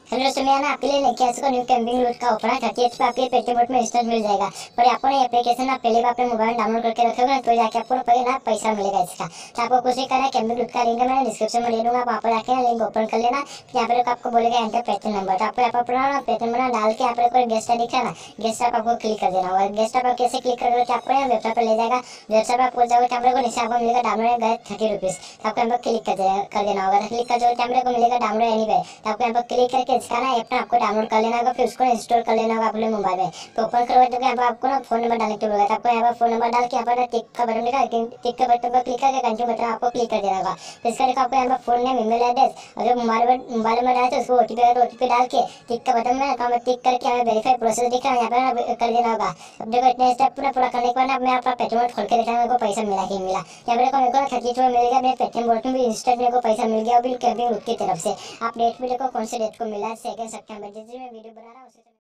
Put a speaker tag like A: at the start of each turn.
A: Hello दोस्तों, मैं ना आपके लिए लेके आ चुका न्यू कैंपिंग लूट का ऑफर है। 30th पे आपके पेटीएम में इंस्टेंट मिल जाएगा। पर आपको ना एप्लीकेशन ना पहले बार अपने मोबाइल में डाउनलोड करके रखोगे ना तो जाके आपको पहले ना पैसा मिलेगा इसका। तो आपको कुछ नहीं करना है, कैंपिंग लूट का लिंक मैं डिस्क्रिप्शन में ले दूंगा, आप वहाँ पर जाके लिंक ओपन कर लेना। यहाँ पर आपको बोलेगा एंटर पेटीएम नंबर, तो आपको यहाँ पर अपना पेटीएम नंबर डाल के यहाँ पर कोई गेस्ट दिख रहा है ना, गेस्ट ऐप आपको क्लिक कर देना होगा। गेस्ट ऐप कैसे क्लिक करोगे तो आपको यहाँ वेबसाइट पर ले जाएगा। वेबसाइट पर पहुंच जाओगे कैमरे को नीचे आपको मिलेगा डाउनलोड गाइड 30 रुपीज़, तो आपको यहाँ पर क्लिक कर देना होगा। क्लिक कर जो कैमरे को मिलेगा डाउनलोड एनीवे, तो आपको यहाँ पर क्लिक करके इसका ना ऐप आपको डाउनलोड कर लेना होगा, फिर उसको इंस्टॉल कर लेना होगा अपने मोबाइल में। तो ओपन करवाए तो यहाँ पर आपको ना फोन नंबर डालने के लिए, आपको यहाँ पर फोन नंबर डाल के यहाँ पर टिक का बटन दिखा, टिक का बटन पर क्लिक करके कंटिन्यू बटन आपको क्लिक कर देना होगा। तो इसका देखो आपको यहाँ पर फोन नेम, ईमेल एड्रेस और जो मोबाइल में डाले तो उसको ओटीपी आएगा, ओटीपी डाल के टिक का बटन में अकाउंट टिक करके हमें वेरीफाई प्रोसेस दिख रहा है यहाँ पर कर देना होगा। अब देखो इतने स्टेप पूरा करने के बाद मैं अपना पेटीएम खोल के देखा मेरे को पैसा मिला कि मिला। यहाँ पर मेरे को 32 में मिल गया, मेरे पेटीएम वॉलेट में भी इंस्टेंट मेरे को पैसा मिल गया, और भी कैंपिंग लूट की तरफ से। आप डेट भी देखो कौन से डेट को मिला, 2 सितंबर जिस दिन मैं वीडियो बना रहा हूँ।